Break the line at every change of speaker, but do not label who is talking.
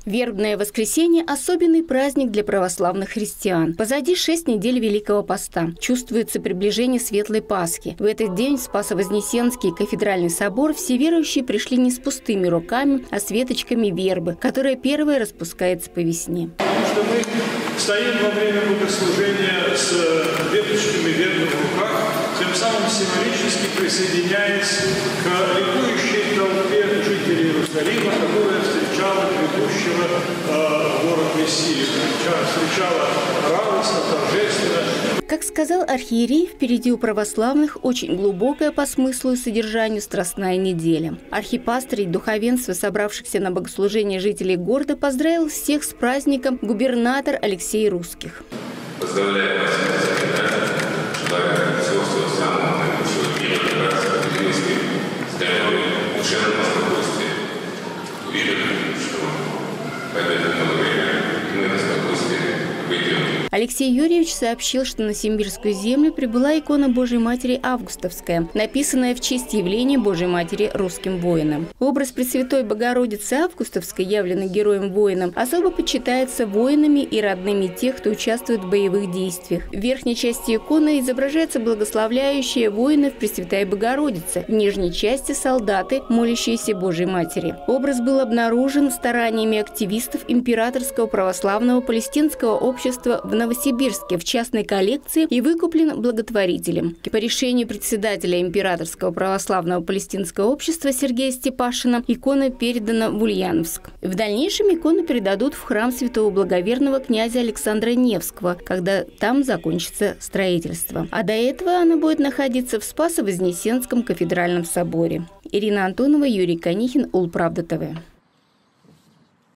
Вербное воскресенье – особенный праздник для православных христиан. Позади 6 недель Великого Поста. Чувствуется приближение Светлой Пасхи. В этот день в Спасо-Вознесенский кафедральный собор все верующие пришли не с пустыми руками, а с веточками вербы, которая первая распускается по весне.
Потому что мы стоим во время богослужения с веточками вербы в руках, тем самым символически присоединяясь к ликующей толпе жителей Иерусалима, которая встречала грядущего город Мессию, встречала радостно, торжественно.
Как сказал архиерей, впереди у православных очень глубокая по смыслу и содержанию Страстная неделя. Архипастырь и духовенство, собравшихся на богослужение жителей города, поздравил всех с праздником губернатор Алексей Русских.
Поздравляю вас с этим, желаю всего самого наилучшего в мире, братства, близких, здоровья, душевного спокойствия. Уверен, что в это новое время мы на спокойствие выйдем.
Алексей Юрьевич сообщил, что на Симбирскую землю прибыла икона Божией Матери Августовская, написанная в честь явления Божией Матери русским воинам. Образ Пресвятой Богородицы Августовской, явленный героем-воином, особо почитается воинами и родными тех, кто участвует в боевых действиях. В верхней части иконы изображается благословляющая воинов Пресвятая Богородица, в нижней части солдаты, молящиеся Божией Матери. Образ был обнаружен стараниями активистов Императорского православного палестинского общества в Новосибирске в частной коллекции и выкуплен благотворителем. По решению председателя Императорского православного палестинского общества Сергея Степашина икона передана в Ульяновск. В дальнейшем икону передадут в храм святого благоверного князя Александра Невского, когда там закончится строительство. А до этого она будет находиться в Спасо-Вознесенском кафедральном соборе. Ирина Антонова, Юрий Конихин, Улправда ТВ.